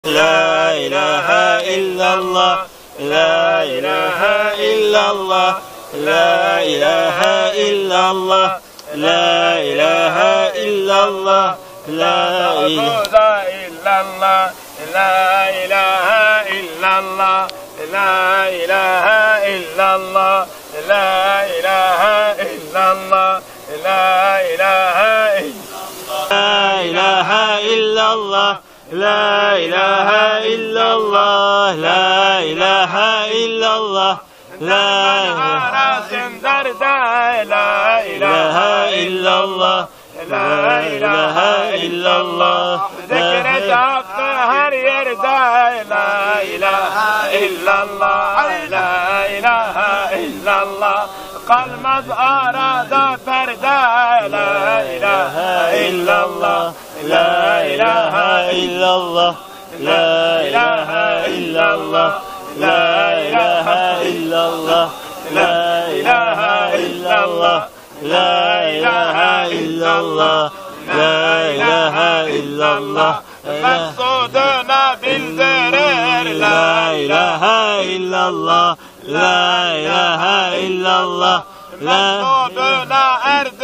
لا إله إلا الله لا إله إلا الله لا إله إلا الله لا إله إلا الله لا إله إلا الله لا إله إلا الله لا إله إلا الله لا إله إلا الله لا إله إلا الله لا إله إلا الله لا إله إلا الله لا إله إلا الله لا إله إلا الله ذكر هر يرضى لا إله إلا الله لا إله إلا الله قلب أراد فردا لا إله إلا الله لا إله إلا الله لا إله إلا الله لا إله إلا الله لا إله إلا الله لا إله إلا الله لا إله إلا الله مقصودنا بالزرر لا إله إلا الله لا إله إلا الله مقصودنا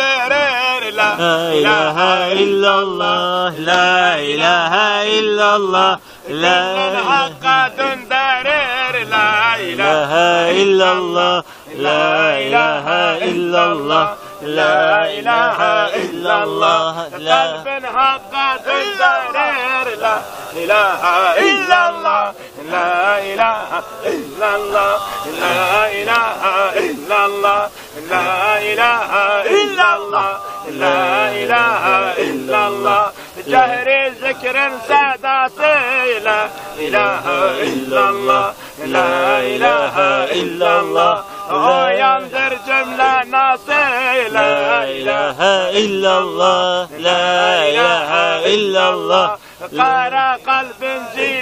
أرزرر لا إله إلا الله لا إله إلا الله لا الحق تندرر لا إله إلا الله لا إله إلا الله لا إله إلا الله قلب حق تندرر لا إله إلا الله لا إله إلا الله لا إله إلا الله لا إله إلا الله لا إله إلا الله جهر ذكر ساداتي لا إله إلا الله لا إله إلا الله ينظر جملة ناسي لا إله إلا الله لا إله إلا الله قارا قلب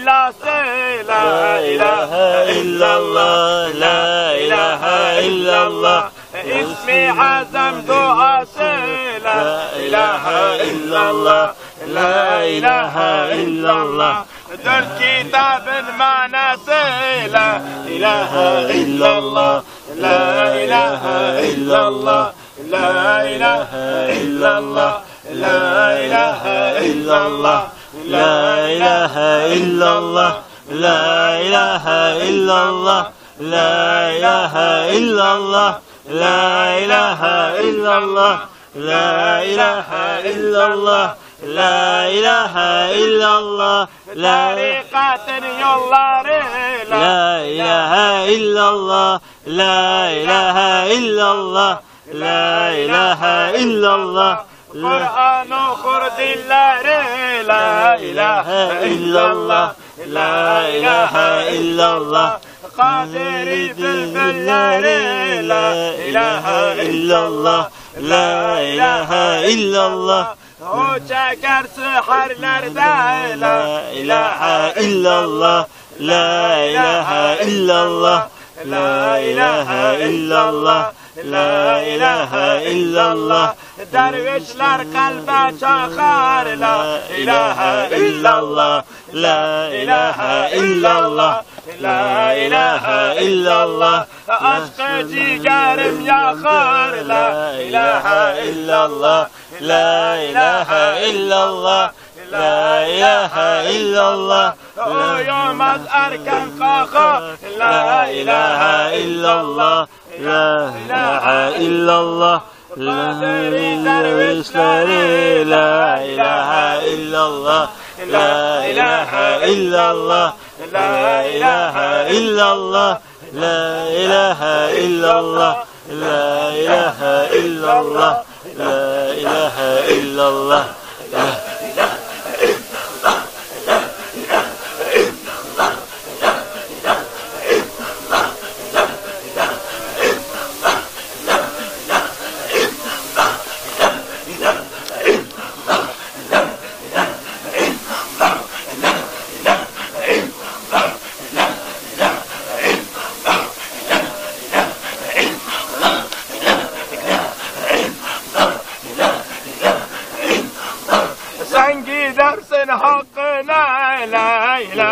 جلاسي لا إله إلا الله لا إله إلا الله اسمي عزم دعاسي لا إله إلا الله لا إله إلا الله در كتاب المعنى لا إله إلا الله لا إله إلا الله لا إله إلا الله لا إله إلا الله لا إله إلا الله لا إله إلا الله لا إله إلا الله لا إله إلا الله لا إله إلا الله لا إله إلا الله لا طريقة يولار لا إله إلا الله لا إله إلا الله لا إله إلا الله قرآن خرد الله لا إله إلا الله لا إله إلا الله قادر بالله لا إله إلا الله لا إله إلا الله o çeker sıharlarda la ilahe illallah la ilahe illallah la ilahe illallah la ilahe illallah dervişler kalbe çakar la ilahe illallah la ilahe illallah la ilahe illallah aşkı ciğerim yakar la ilahe illallah la ilahe illallah la ilahe illallah uyumaz erken kalkar la ilahe illallah la ilahe illallah la dervişleri la ilahe illallah la ilahe illallah la ilahe illallah la ilahe illallah la ilahe illallah la ilahe illallah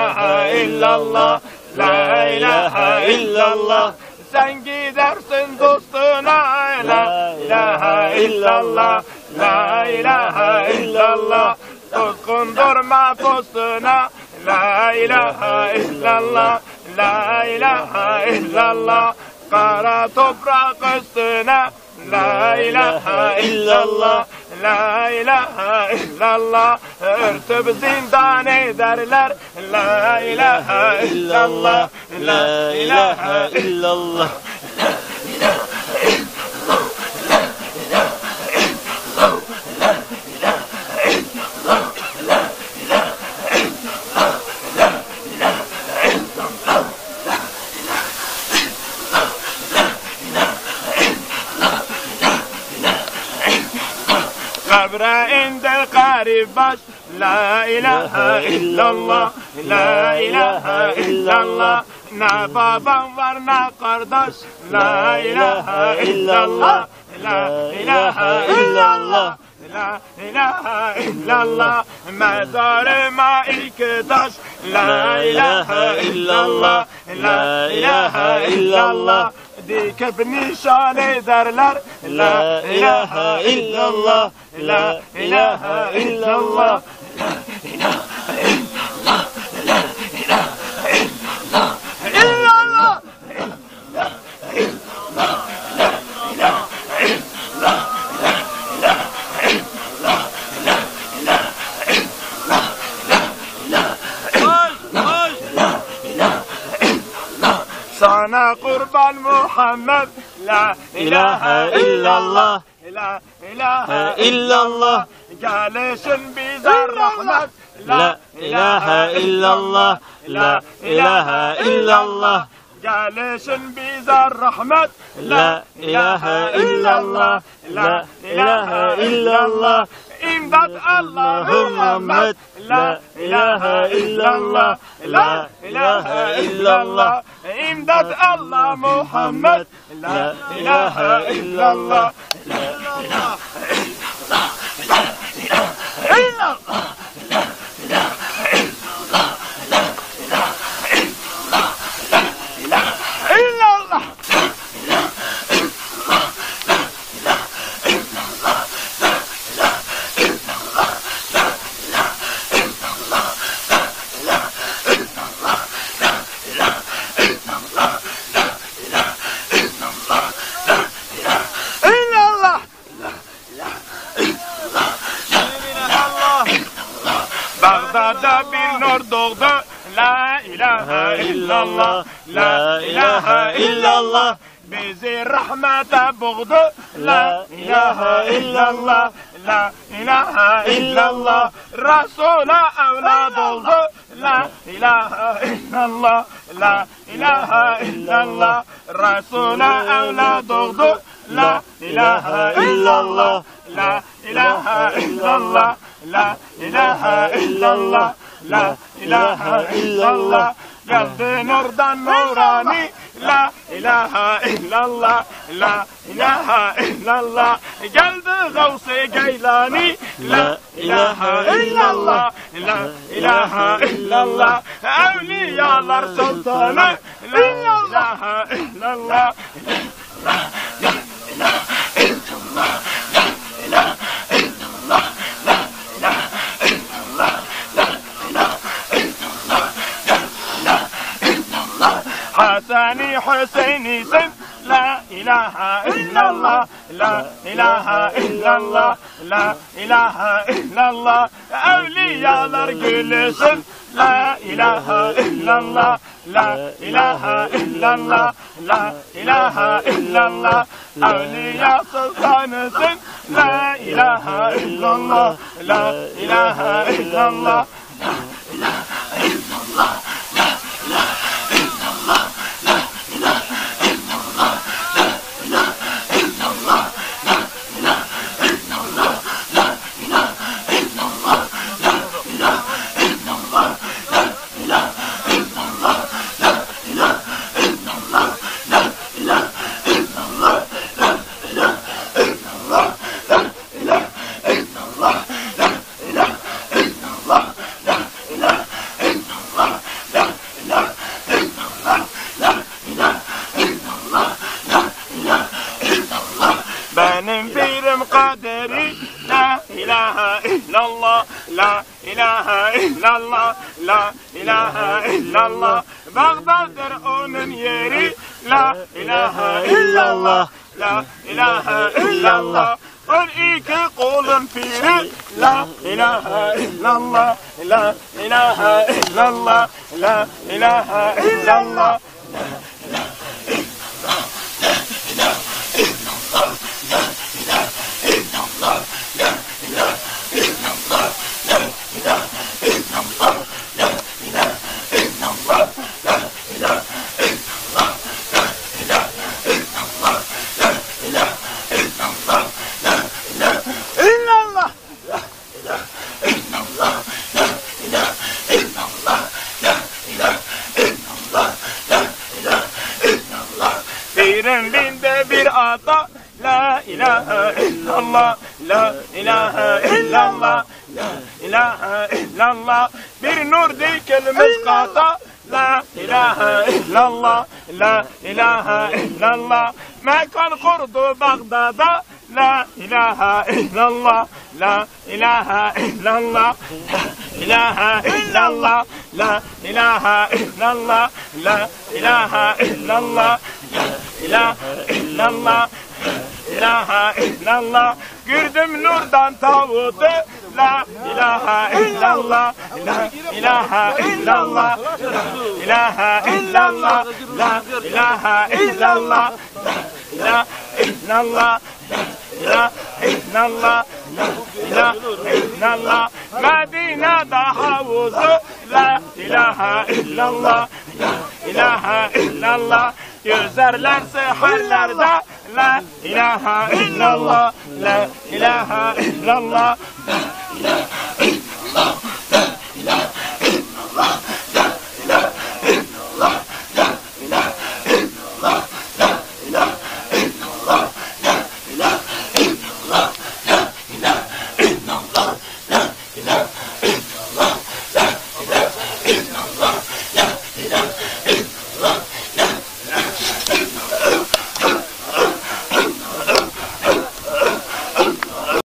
ilahe illallah, la ilahe illallah. Sen gidersin dostuna, la ilahe illallah, la ilahe illallah. Doskundurma postuna, la ilahe illallah, la ilahe illallah. Kara toprak üstüne, la ilahe illallah, la ilahe illallah. Örtüp zindan ederler, la ilahe illallah, la ilahe illallah. Kabre indi garip baş, la ilahe illallah, la ilahe illallah. Ne babam var ne kardeş, la ilahe illallah, la ilahe illallah, la ilahe illallah. Mezarıma iki taş, la ilahe illallah, la ilahe illallah. Dikip nişan ederler, la ilahe illallah, la ilahe illallah, la ilahe illallah, la ilahe illallah, illallah, la ilahe illallah, la ilahe illallah, la ilahe illallah, la ilahe illallah, la ilahe illallah. Sana kurban Muhammed, la ilahe illallah, la ilahe illallah. Gelişin bize rahmet, la ilahe illallah, la ilahe illallah. Gelişin bize rahmet, la ilahe illallah, la ilahe illallah. İmdat Allah'ı Muhammed, la ilahe illallah, la ilahe illallah. İmdat Allah Muhammed, la ilahe illallah, la ilahe illallah, la ilahe illallah, la ilahe illallah, la ilahe illallah, la ilahe illallah, la ilahe illallah, la ilahe illallah, la ilahe illallah, la ilahe illallah, la ilahe illallah, la ilahe illallah, la ilahe illallah, la ilahe illallah, la ilahe illallah. Bağdat'ta bir nur doğdu, la ilahe illallah, la ilahe illallah. Bizi rahmete boğdu, la ilahe illallah, la ilahe illallah. Resul'a evlad oldu, la ilahe illallah, la ilahe illallah. Resul'a evlad oldu, la ilahe illallah, la ilahe illallah, la ilahe illallah, la ilahe illallah. Geldi nurdan nurani, la ilahe illallah, la ilahe illallah. Geldi Gavs-ı Geylani, la ilahe illallah, la ilahe illallah. Evliyalar sultanı, la ilahe illallah, la ilahe illallah, la ilahe illallah, la ilahe illallah, la ilahe illallah, la ilahe illallah. Hasani Hüseyin'i sen, la ilahe illallah, la ilahe illallah, la ilahe illallah. Evliyalar gülüsün, la ilahe illallah, la ilahe illallah, la ilahe illallah. Evliya sultanısın, la ilahe illallah, la ilahe illallah, la ilahe illallah, la ilahe illallah, la ilahe illallah, la ilahe illallah, la ilahe illallah, la ilahe illallah, la ilahe illallah, la ilahe illallah, la ilahe illallah, la ilahe illallah, la ilahe illallah, la ilahe illallah, la ilahe illallah. ilahe illallah. Bağdat'dır onun yeri. La ilahe illallah. La ilahe illallah. 12 kolun piri. La ilahe illallah. La ilahe illallah. La ilahe illallah. Birin binde bir ata. La ilahe illallah. La ilahe illallah. La ilahe illallah. Bir nur dikelimiz kata. La ilahe illallah. La ilahe illallah. Mekan kurdu Bağdat'da. La ilahe illallah. La ilahe illallah. La ilahe illallah. La ilahe illallah. La ilahe illallah. La ilahe illallah. İlahe illallah. Gördüm nurdan tavutu. La ilahe illallah. La ilahe illallah. La ilahe illallah. La ilahe illallah. La illallah. La illallah. La illallah. Medine'de havuzu. La ilahe illallah. La ilahe illallah. Yüzerlerse hallerde. La ilahe illallah. La ilahe illallah. La ilahe